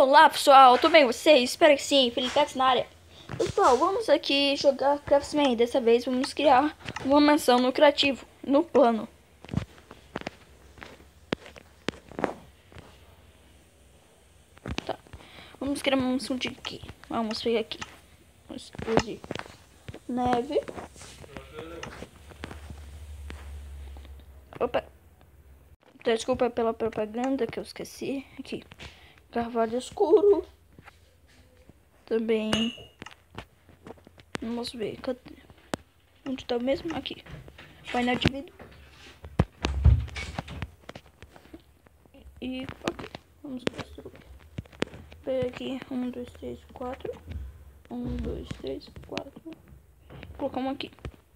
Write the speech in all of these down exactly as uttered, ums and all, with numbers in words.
Olá pessoal, tudo bem vocês? Espero que sim, Felipe na área. Pessoal, vamos aqui jogar Craftsman. Dessa vez vamos criar uma mansão no criativo, no plano. Tá, vamos criar uma mansão de aqui. Vamos pegar aqui. Vamos use neve. Opa, desculpa pela propaganda que eu esqueci. Aqui, carvalho escuro. Também. Vamos ver, cadê? Onde tá o mesmo? Aqui. Painel de vidro. E ok. Vamos construir. Pega aqui. Um, dois, três, quatro. Um, dois, três, quatro. Vou colocar um aqui.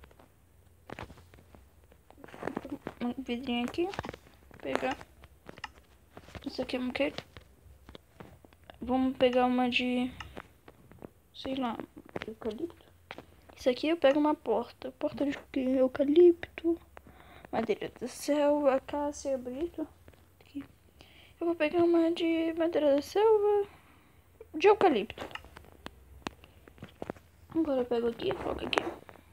Um vidrinho aqui. Pegar. Isso aqui é um que. Vamos pegar uma de. Sei lá. Eucalipto. Isso aqui eu pego uma porta. Porta de eucalipto. Madeira da selva. Cássia, brito. Aqui. Eu vou pegar uma de madeira da selva. De eucalipto. Agora eu pego aqui e coloco aqui.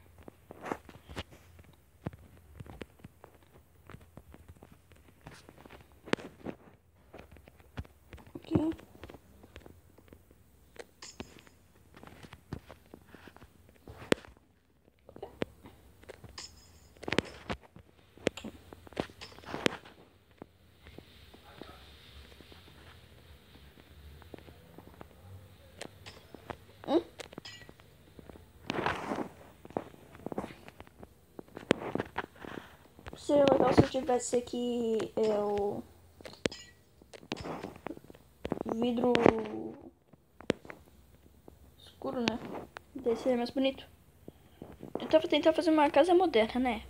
Aqui. Hum? Seria legal se eu tivesse aqui é, o vidro escuro, né? Daí seria mais bonito. Eu tava tentando fazer uma casa moderna, né?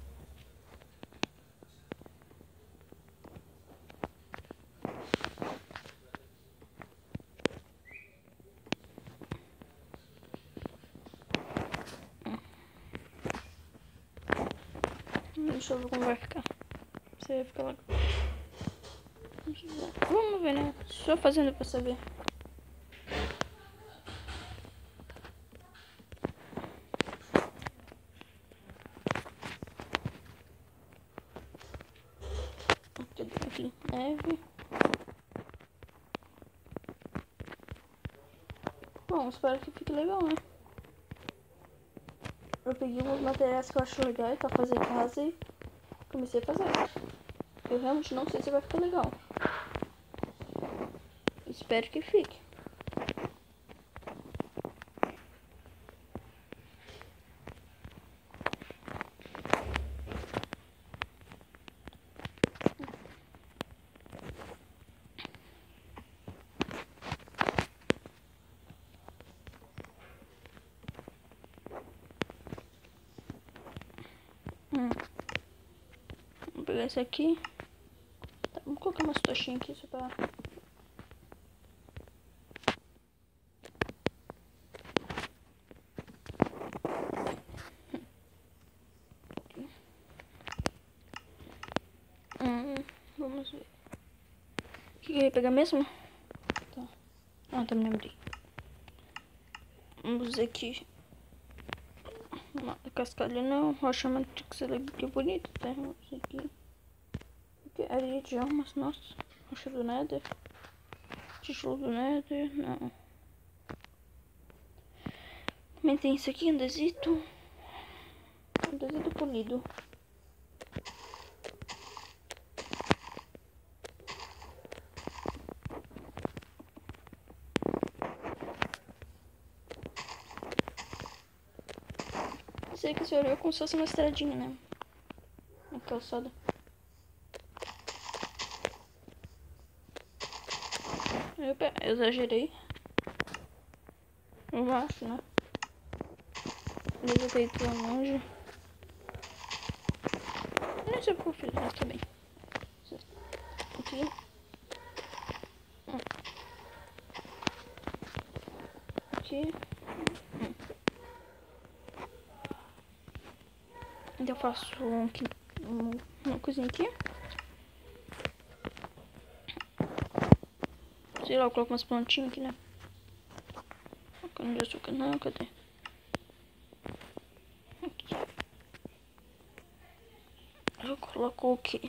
Deixa eu ver como vai ficar. Você vai ficar lá. Vamos ver, né? Só fazendo pra saber. Aqui, neve. Bom, espero que fique legal, né? Eu peguei uns materiais que eu acho legais pra fazer casa e comecei a fazer. Eu realmente não sei se vai ficar legal. Espero que fique. Hum. Vou pegar esse aqui. Tá, vamos colocar umas tochinhas aqui só pra... Hum, vamos ver. O que eu ia pegar mesmo? Tá. Ah, tá, me lembrei. Vamos ver aqui. Uma cascalho não, rocha matrix, que bonito, tá? Isso aqui. Aqui, areia de almas, nossa. Rocha do Nether. Tijolo do Nether, não. Também tem isso aqui, andesito. Andesito polido. Esse aqui se olhou como se fosse uma estradinha, né? Uma calçada. Opa, eu exagerei. Eu acho, né? Eu joguei tão longe. Eu nem sei o que eu fiz, mas tá bem. Aqui. Aqui. Hum. Então eu faço um, um, uma coisinha aqui. Sei lá, eu coloco umas plantinhas aqui, né? Cana de açúcar não, cadê? Aqui. Eu coloco o quê?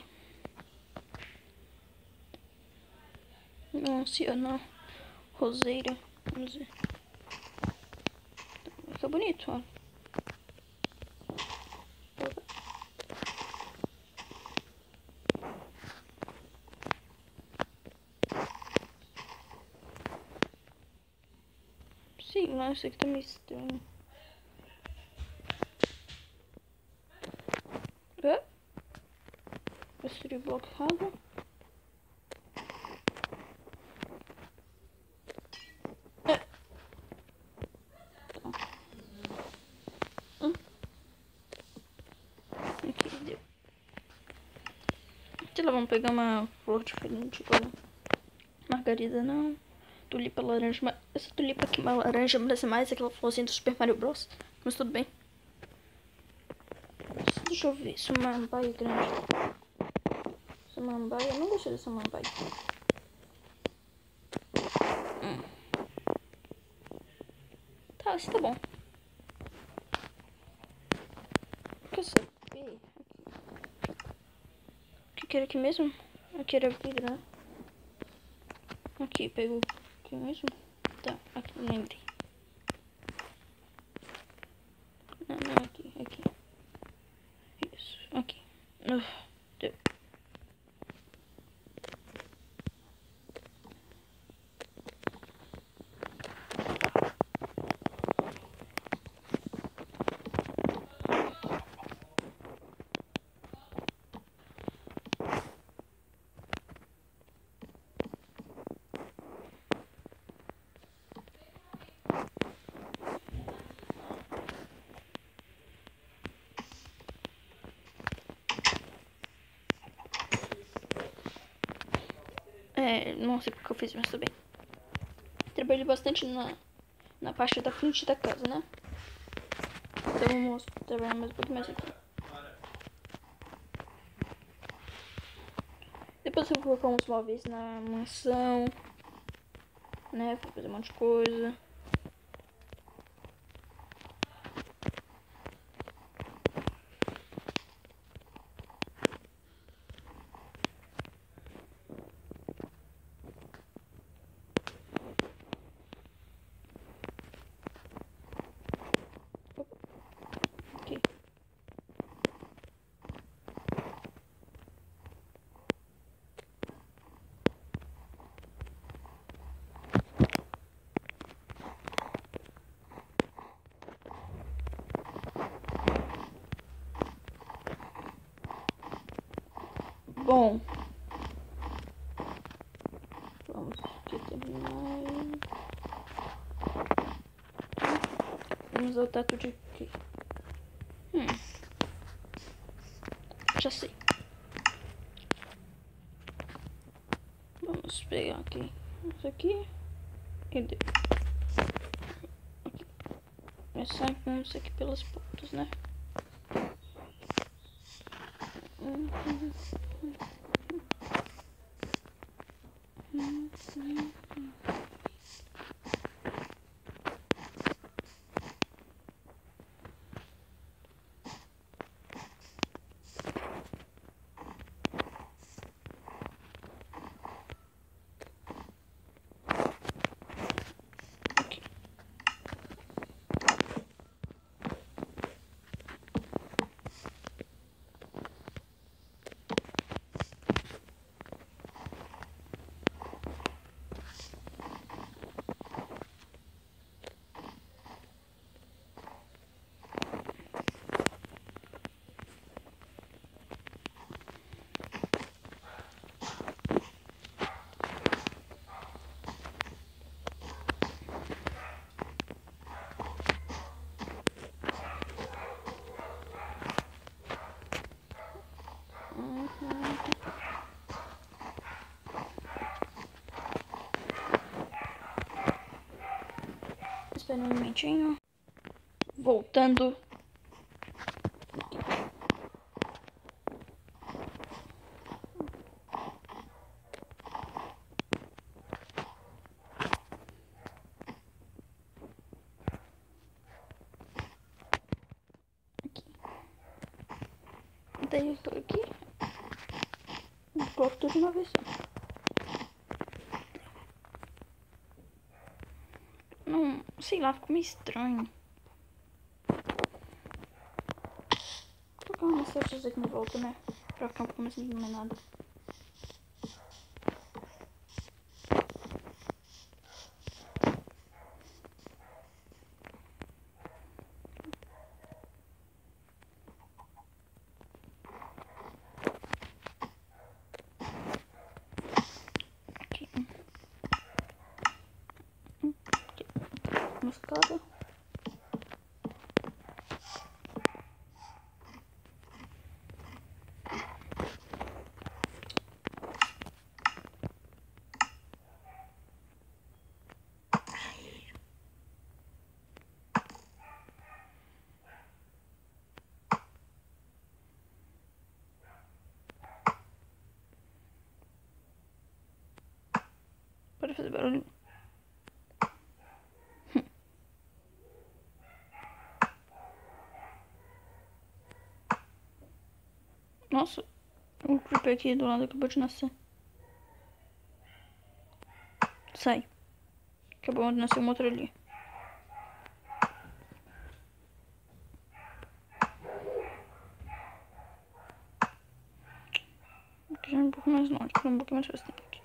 Não, se não. Roseira. Vamos ver. Fica bonito, ó. Sim, mas isso aqui tá meio estranho. É? Construir bloco errado. É. Tá. Hum. Aqui, deu. Sei lá, vamos pegar uma flor diferente agora. Margarida não. Tulipa laranja. Mas essa tulipa aqui, uma laranja, parece mais aquela florzinha do Super Mario Bros. Mas tudo bem. Deixa eu ver. Samambaia grande. Samambaia. Eu não gostei dessa samambaia. Hum. Tá, esse tá bom. Quer saber? O que que era aqui mesmo? Aqui era vidro, né? Aqui, pegou aqui mesmo? Tá, aqui, lembrei. Não, não, aqui, aqui. Isso, aqui. Uh, deu. É, não sei porque eu fiz, mas tudo bem. Trabalhei bastante na, na parte da frente da casa, né? Então vamos trabalhar mais um pouquinho mais aqui. Depois eu vou colocar uns móveis na mansão, né? Vou fazer um monte de coisa. Aqui. Bom, vamos terminar. Vamos voltar tudo aqui. Hum. Já sei. Vamos pegar aqui. Isso aqui. E deu. Aqui. Começar com isso aqui pelas pontas, né? Hum, hum, hum. Hum, hum, hum. Espera um momentinho. Voltando. Daí eu tô aqui. Coloco tudo de uma vez só. Não, sei lá, ficou meio estranho. Vou colocar umas certas aqui na volta, né? Pra ficar um pouco mais iluminado. Aqui. Aqui. Uma escada. Para fazer barulho. Nossa, o creeper aqui do lado acabou de nascer. Sai. Acabou de nascer um outro ali. Aqui já é um pouco mais longe, para um pouco mais fácil aqui.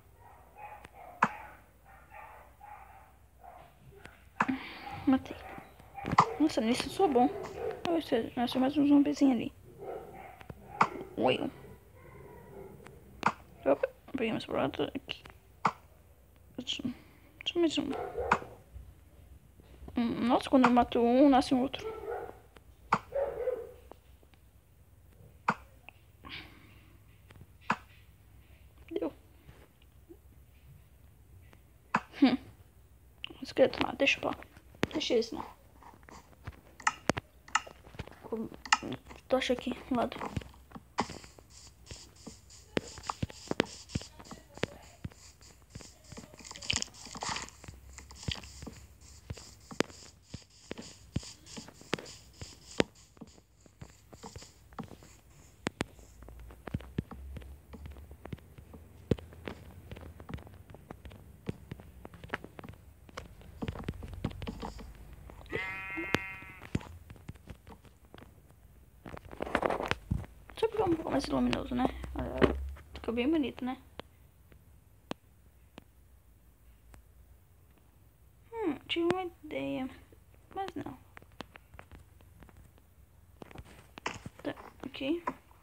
Matei. Nossa, nisso eu sou bom. Ou seja, nasceu mais um zumbizinho ali. Oi. Opa, peguei mais pra lá aqui. Só mais um. Nossa, quando eu mato um, nasce um outro. Deu. Hum. Esqueleto lá, deixa pra lá. Deixa esse não. Tocha aqui, do lado. Só ficar um pouco mais luminoso, né? Ficou bem bonito, né? Hum, tive uma ideia. Mas não. Tá, aqui.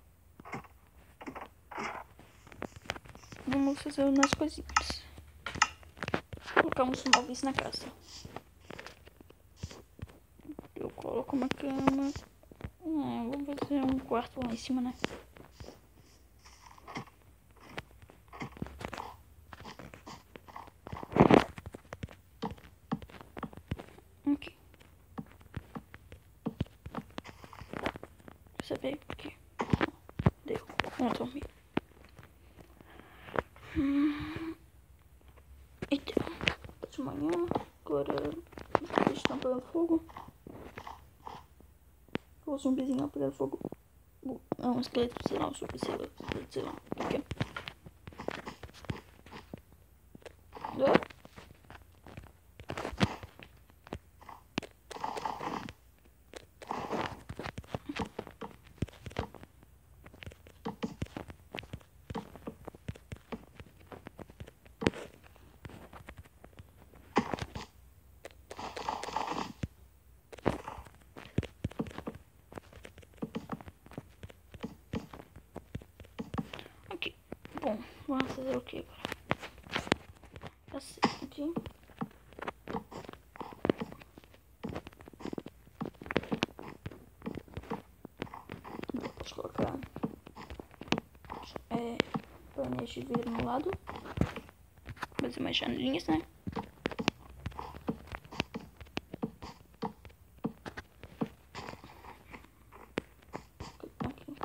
Vamos fazer umas coisinhas. Vou colocar uns móveis na casa. Eu coloco uma cama. Hum, vamos fazer um quarto lá em cima, né? Aqui. Você veio aqui. Deu. Vamos dormir. Hum. Então, de manhã, agora eles estão pegando fogo. O zumbizinho pegando fogo. É um esqueleto, sei lá, um zumbi, sei lá, sei lá. Ok. Ok. Bom, vamos fazer o que agora? Assim, aqui. Vamos colocar é, painéis de vidro no lado. Fazer umas janelinhas, né? Aqui.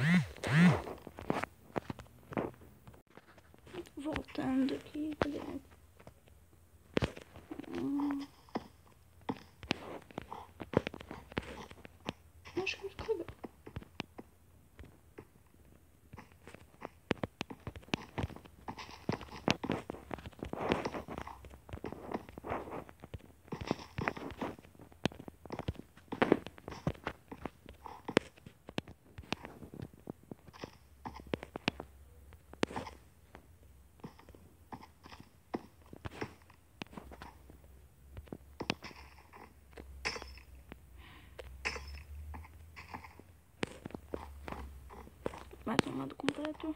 Voltando aqui, cadê? Hum. Acho que vai ficar legal. Mais um lado completo.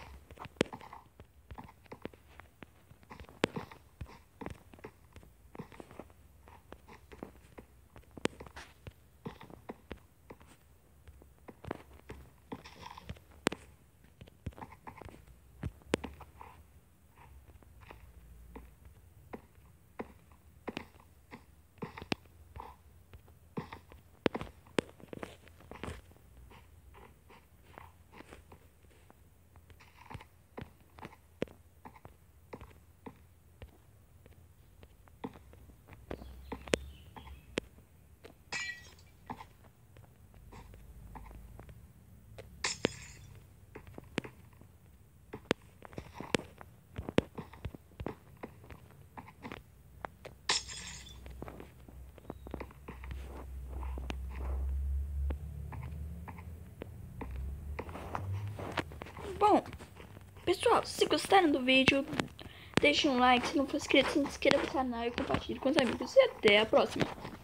Bom, pessoal, se gostaram do vídeo, deixem um like. Se não for inscrito, se inscreva no canal e compartilhe com os amigos. E até a próxima.